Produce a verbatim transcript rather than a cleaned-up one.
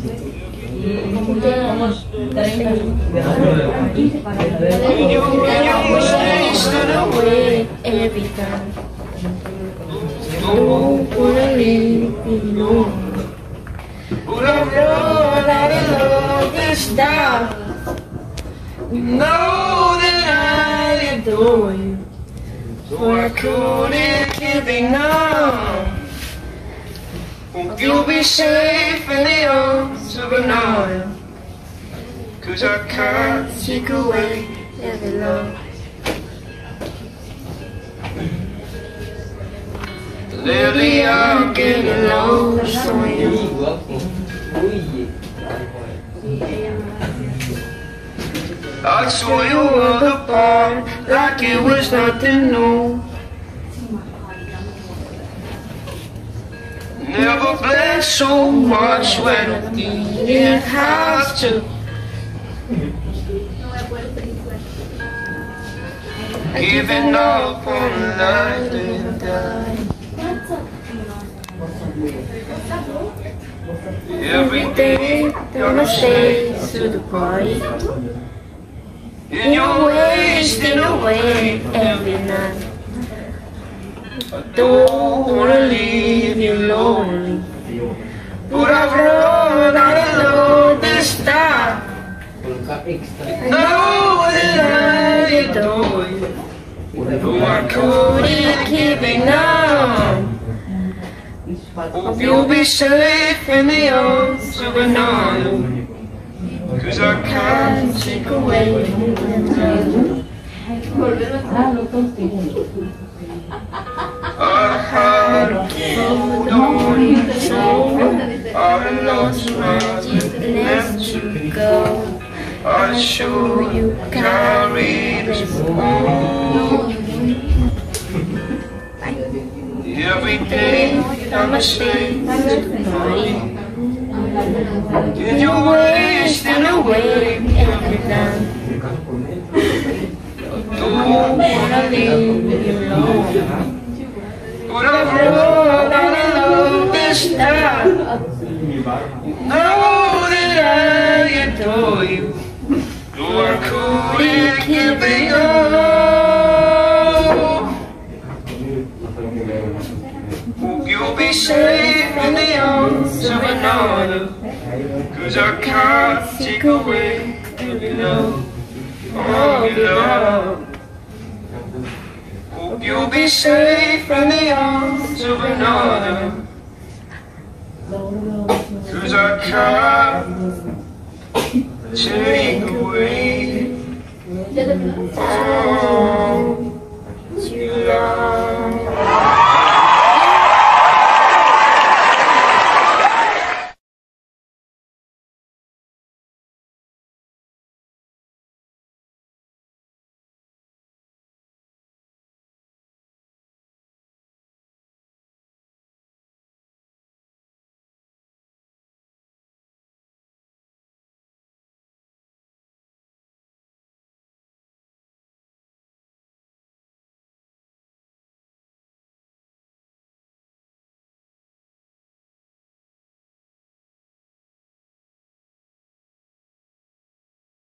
You wasted away every time. Don't wanna leave you alone. But I know that I love this time. You know that I adore you, so I couldn't give enough. Hope you'll be safe in the arms of another, 'cause I can't take away every love. Lately I'm getting lost on you. I saw you all apart like it was nothing new. Never bled so much when I didn't have to. Giving up on life and dying. Every day that I stay to the party, and you're wasting away every night. I don't wanna leave you lonely, but I've learned how to love this time. I know that I adore you, though I couldn't keep enough. Hope you'll be safe in the arms of another, 'cause I can't take away your love. I had a hold on you so I lost my let you go. I'm sure you carried us home. Every day I'm a shame to fight, and you're wasting away every night. Don't wanna leave you alone, but I've learned how to love this time. Know that I adore you, though I couldn't keep it up. Hope you'll be safe in the arms of another, 'cause I can't take away every love, all your love. Hope you'll be safe in the arms of another, 'cause I can't take away all your love.